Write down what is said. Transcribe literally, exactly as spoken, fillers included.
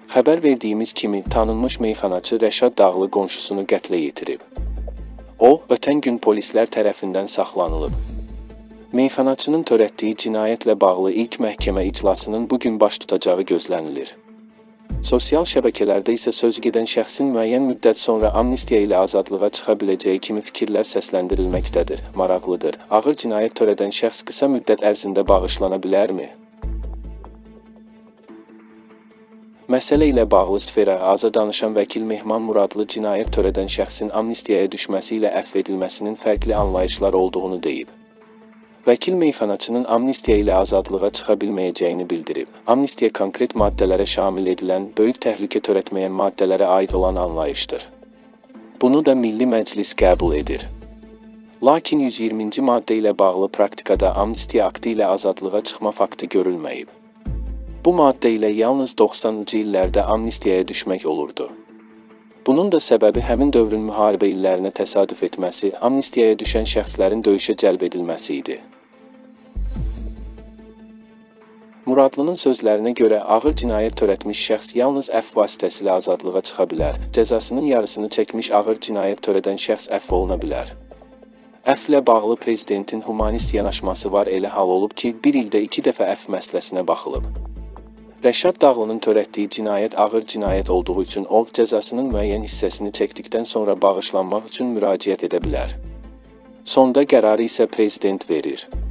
Xəbər verdiyimiz kimi tanınmış meyxanaçı Rəşad Dağlı qonşusunu qətlə yetirib. O, ötən gün polislər tərəfindən saxlanılıb. Meyxanaçının törətdiyi cinayətlə bağlı ilk məhkəmə iclasının bugün baş tutacağı gözlənilir. Sosial şəbəkələrdə isə söz gedən şəxsin müəyyən müddət sonra amnistiya ilə azadlığa çıxa biləcəyi kimi fikirlər səsləndirilməkdədir. Maraqlıdır, ağır cinayət törədən şəxs qısa müddət ərzində bağışlana bilərmi? Məsələ ilə bağlı Sferə Aza danışan vəkil Mehman Muradlı cinayət törədən şəxsin amnistiyaya düşməsi ilə əfv edilməsinin fərqli anlayışlar olduğunu deyib. Vəkil meyxanaçının amnistiya ilə azadlığa çıxa bilməyəcəyini bildirib. Amnistiya konkret maddələrə şamil edilən, böyük təhlükə törətməyən maddələrə aid olan anlayışdır. Bunu da Milli Məclis qəbul edir. Lakin yüz iyirminci maddə ilə bağlı praktikada amnistiya aktı ilə azadlığa çıxma faktı görülməyib. Bu maddə ilə yalnız doxsanıncı illərdə amnistiyaya düşmək olurdu. Bunun da səbəbi həmin dövrün müharibə illərinə təsadüf etməsi, amnistiyaya düşən şəxslərin döyüşə cəlb edilməsi idi. Muradlının sözlərinə görə ağır cinayət törətmiş şəxs yalnız əfv vasitəsilə azadlığa çıxa bilər, cəzasının yarısını çəkmiş ağır cinayət törədən şəxs əfv oluna bilər. Əfvlə bağlı prezidentin humanist yanaşması var, elə hal olub ki, bir ildə iki dəfə əfv məsələsinə baxılıb. Rəşad Dağlının törətdiyi cinayət ağır cinayət olduğu üçün o, cəzasının müəyyən hissəsini çəkdikdən sonra bağışlanmaq üçün müraciət edə bilər. Sonda qərarı isə prezident verir.